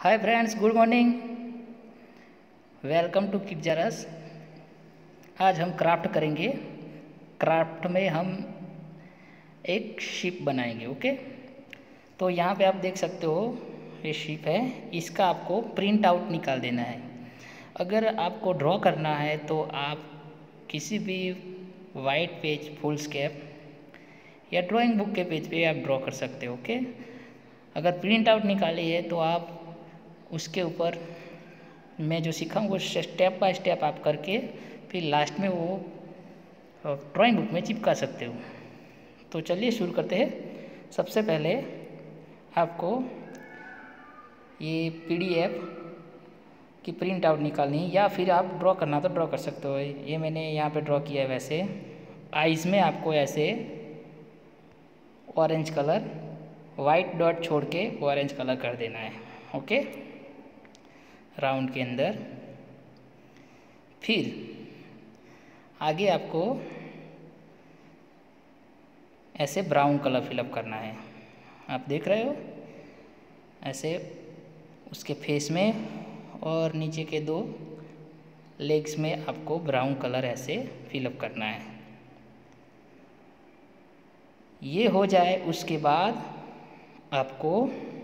Hi friends, good morning. Welcome to kid jars. आज हम craft करेंगे। क्राफ्ट में हम एक शिप बनाएंगे। ओके, तो यहाँ पे आप देख सकते हो ये शिप है। इसका आपको प्रिंट आउट निकाल देना है। अगर आपको ड्रॉ करना है तो आप किसी भी वाइट पेज फुल स्केप या ड्राइंग बुक के पेज पे आप ड्रॉ कर सकते हो। ओके, अगर प्रिंट आउट निकाली है तो आप उसके ऊपर मैं जो सिखाऊँ वो स्टेप बाय स्टेप आप करके फिर लास्ट में वो ड्राइंग बुक में चिपका सकते हो। तो चलिए शुरू करते हैं। सबसे पहले आपको ये PDF की प्रिंट आउट निकालनी है, या फिर आप ड्रॉ करना तो ड्रॉ कर सकते हो। ये मैंने यहाँ पे ड्रॉ किया है। वैसे आइज़ में आपको ऐसे ऑरेंज कलर, वाइट डॉट छोड़ के ऑरेंज कलर कर देना है। ओके, राउंड के अंदर। फिर आगे आपको ऐसे ब्राउन कलर फिलअप करना है। आप देख रहे हो, ऐसे उसके फेस में और नीचे के 2 लेग्स में आपको ब्राउन कलर ऐसे फिलअप करना है। ये हो जाए उसके बाद आपको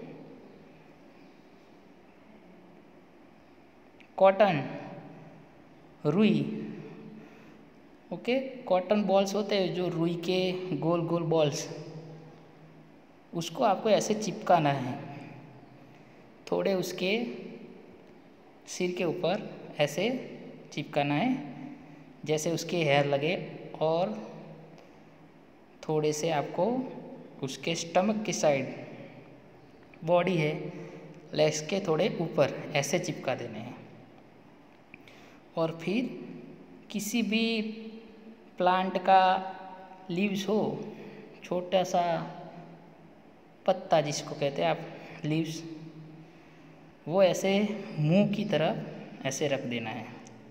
कॉटन, रुई, ओके, कॉटन बॉल्स होते हैं जो रुई के गोल गोल बॉल्स, उसको आपको ऐसे चिपकाना है। थोड़े उसके सिर के ऊपर ऐसे चिपकाना है जैसे उसके हेयर लगे, और थोड़े से आपको उसके स्टमक की साइड, बॉडी है, लेग्स के थोड़े ऊपर ऐसे चिपका देने हैं। और फिर किसी भी प्लांट का लीव्स हो, छोटा सा पत्ता जिसको कहते हैं आप लीव्स, वो ऐसे मुंह की तरफ ऐसे रख देना है।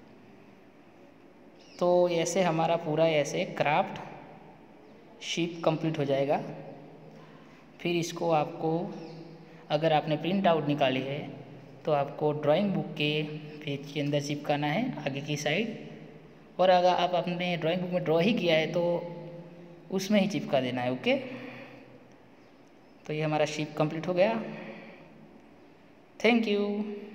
तो ऐसे हमारा पूरा ऐसे क्राफ्ट शिप कंप्लीट हो जाएगा। फिर इसको आपको, अगर आपने प्रिंट आउट निकाली है तो आपको ड्राइंग बुक के पेज के अंदर चिपकाना है आगे की साइड, और अगर आप अपने ड्राइंग बुक में ड्रॉ ही किया है तो उसमें ही चिपका देना है। ओके, तो ये हमारा शिप कंप्लीट हो गया। Thank you.